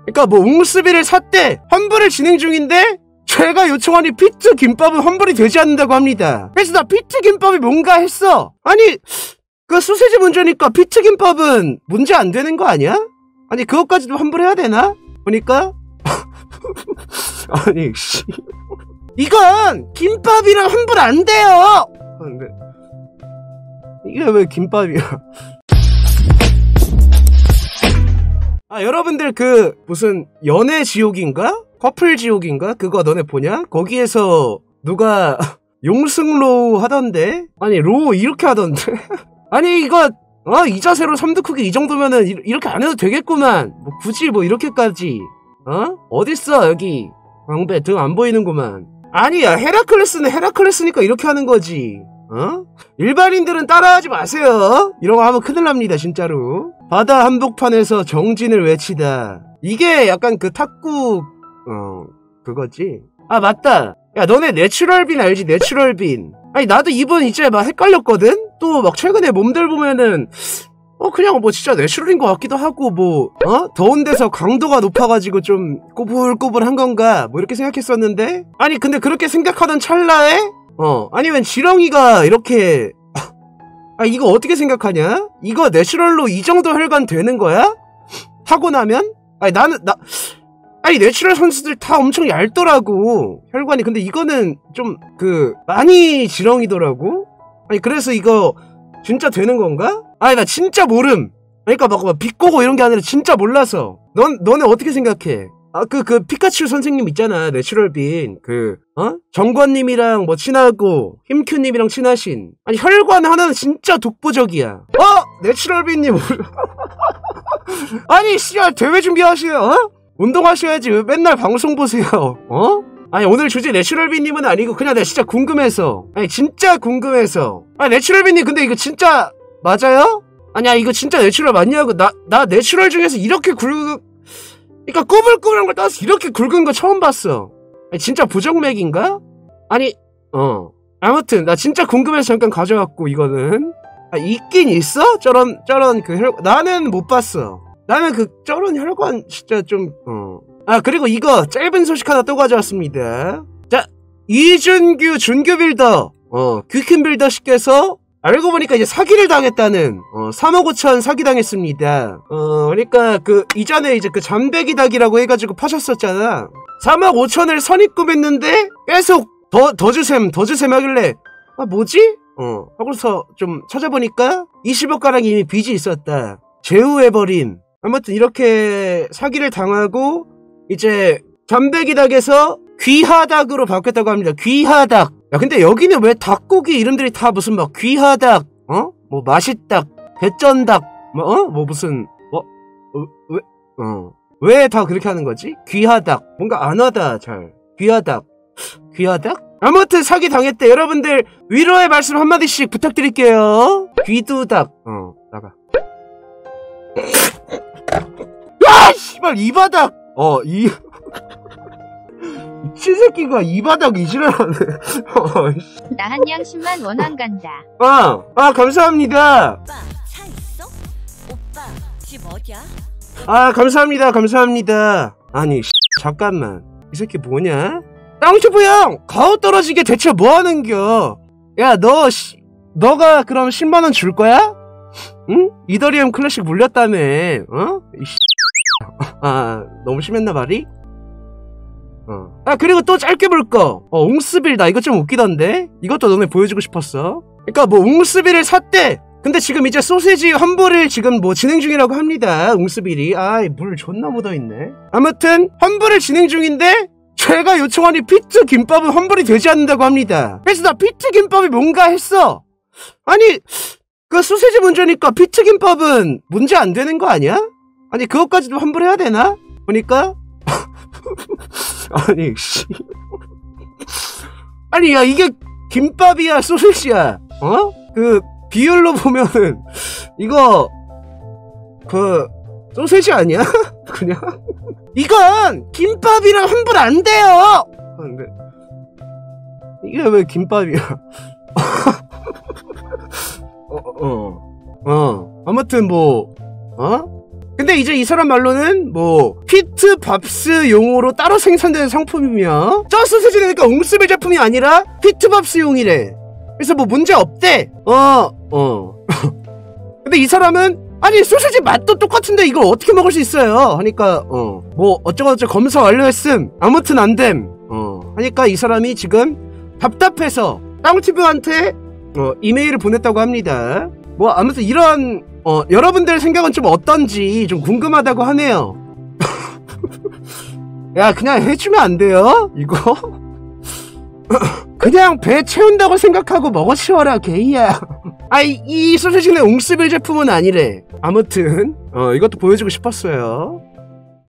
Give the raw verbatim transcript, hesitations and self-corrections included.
그러니까 뭐 웅스비를 샀대. 환불을 진행 중인데 제가 요청한 이 피트 김밥은 환불이 되지 않는다고 합니다. 그래서 나 피트 김밥이 뭔가 했어. 아니 그 소세지 문제니까 피트 김밥은 문제 안 되는 거 아니야? 아니 그것까지도 환불해야 되나? 보니까 아니 씨 이건 김밥이랑 환불 안 돼요. 근데 이게 왜 김밥이야? 아 여러분들 그 무슨 연애 지옥인가? 커플 지옥인가? 그거 너네 보냐? 거기에서 누가 용승로 하던데? 아니 로 이렇게 하던데? 아니 이거 어? 이 자세로 삼두 크기 이 정도면은 이, 이렇게 안 해도 되겠구만. 뭐 굳이 뭐 이렇게까지 어? 어딨어 여기 광배 등 안 보이는구만. 아니야 헤라클레스는 헤라클레스니까 이렇게 하는 거지. 어? 일반인들은 따라하지 마세요. 이런 거 하면 큰일 납니다 진짜로. 바다 한복판에서 정진을 외치다. 이게 약간 그 탁구 어 그거지. 아 맞다. 야 너네 내추럴빈 알지? 내추럴빈. 아니 나도 이번 이제 막 헷갈렸거든? 또 막 최근에 몸들 보면은 어 그냥 뭐 진짜 내추럴인 것 같기도 하고 뭐 어? 더운 데서 강도가 높아가지고 좀 꼬불꼬불한 건가 뭐 이렇게 생각했었는데 아니 근데 그렇게 생각하던 찰나에 어 아니면 지렁이가 이렇게 아 이거 어떻게 생각하냐? 이거 내추럴로 이 정도 혈관 되는 거야? 하고 나면? 아니 나는 나 아니 내추럴 선수들 다 엄청 얇더라고 혈관이. 근데 이거는 좀 그 많이 지렁이더라고. 아니 그래서 이거 진짜 되는 건가? 아니 나 진짜 모름. 그러니까 막, 막 비꼬고 이런 게 아니라 진짜 몰라서. 넌 너네 어떻게 생각해? 아 그 그 피카츄 선생님 있잖아 내추럴빈 그 어? 정관님이랑 뭐 친하고 힘큐님이랑 친하신. 아니 혈관 하나는 진짜 독보적이야. 어? 내추럴빈님 아니 씨발 대회 준비하시요 어? 운동하셔야지 왜 맨날 방송 보세요 어? 아니 오늘 주제 내추럴빈님은 아니고 그냥 내가 진짜 궁금해서. 아니 진짜 궁금해서. 아니 내추럴빈님 근데 이거 진짜 맞아요? 아니야 이거 진짜 내추럴 맞냐고. 나, 나 내추럴 중에서 이렇게 굵은 그니까 꼬불꼬불한 걸 따서 이렇게 굵은 거 처음 봤어. 아니 진짜 부정맥인가? 아니 어 아무튼 나 진짜 궁금해서 잠깐 가져왔고 이거는 아, 있긴 있어? 저런 저런 그 혈 나는 못 봤어. 나는 그 저런 혈관 진짜 좀 어. 아 그리고 이거 짧은 소식 하나 또 가져왔습니다. 자 이준규 준규 빌더 어 퀴킨 빌더 씨께서 알고 보니까 이제 사기를 당했다는 어 삼억 오천 사기 당했습니다. 어 그러니까 그 이전에 이제 그 잠배기 닭이라고 해가지고 파셨었잖아. 삼억 오천을 선입금했는데 계속 더 더 주셈 더 주셈 하길래 아 뭐지? 어 하고서 좀 찾아보니까 이십억 가량 이미 빚이 있었다. 제후해버림. 아무튼 이렇게 사기를 당하고 이제 잠배기 닭에서 귀하닭으로 바뀌었다고 합니다. 귀하닭. 야 근데 여기는 왜 닭고기 이름들이 다 무슨 막 귀하닭 어? 뭐 맛있닭 배쩐닭 뭐 어? 뭐 무슨 뭐 어? 왜? 어 왜 다 그렇게 하는 거지? 귀하닭 뭔가 안 와다 잘. 귀하닭 귀하닭? 아무튼 사기 당했대. 여러분들 위로의 말씀 한마디씩 부탁드릴게요. 귀두닭. 어 나가. 야 씨발 이 바닥. 어 이 미친 새끼가 이 바닥 이지랄하네. 나 한양 십만 원안 간다. 아, 아 감사합니다. 오빠 차 있어? 오빠 집 어디야? 아 감사합니다 감사합니다. 아니 씨, 잠깐만 이 새끼 뭐냐? 땅튜브 형 가오 떨어지게 대체 뭐하는겨? 야 너 씨, 너가 그럼 십만 원 줄 거야? 응? 이더리움 클래식 물렸다며. 어? 이씨. 아 너무 심했나 말이? 어. 아 그리고 또 짧게 볼거 어 웅스빌 나 이거 좀 웃기던데? 이것도 너네 보여주고 싶었어. 그니까 뭐 웅스빌을 샀대. 근데 지금 이제 소세지 환불을 지금 뭐 진행 중이라고 합니다. 웅스빌이. 아이 물 존나 묻어있네. 아무튼 환불을 진행 중인데 제가 요청한 이 피트 김밥은 환불이 되지 않는다고 합니다. 그래서 나 피트 김밥이 뭔가 했어. 아니 그 소세지 문제니까 피트 김밥은 문제 안 되는 거 아니야? 아니 그것까지도 환불해야 되나? 보니까 아니 씨 아니 야 이게 김밥이야 소세지야 어? 그 비율로 보면은 이거 그 소세지 아니야? 그냥 이건 김밥이랑 환불 안 돼요. 근데 이게 왜 김밥이야? 어, 어, 어. 아무튼 뭐 어? 근데 근데 이제 이 사람 말로는 뭐 피트밥스용으로 따로 생산되는 상품이며 저 소세지니까 옹스벨 제품이 아니라 피트밥스용이래. 그래서 뭐 문제 없대. 어 어. 근데 이 사람은 아니 소세지 맛도 똑같은데 이걸 어떻게 먹을 수 있어요 하니까 어 뭐 어쩌고저쩌고 검사 완료했음 아무튼 안됨 어 하니까 이 사람이 지금 답답해서 땅튜브한테 어 이메일을 보냈다고 합니다. 뭐 아무튼 이런 어 여러분들 생각은 좀 어떤지 좀 궁금하다고 하네요. 야 그냥 해주면 안 돼요 이거? 그냥 배 채운다고 생각하고 먹어 치워라 게이야. 아이 이 소세지는 옹스빌 제품은 아니래. 아무튼 어 이것도 보여주고 싶었어요.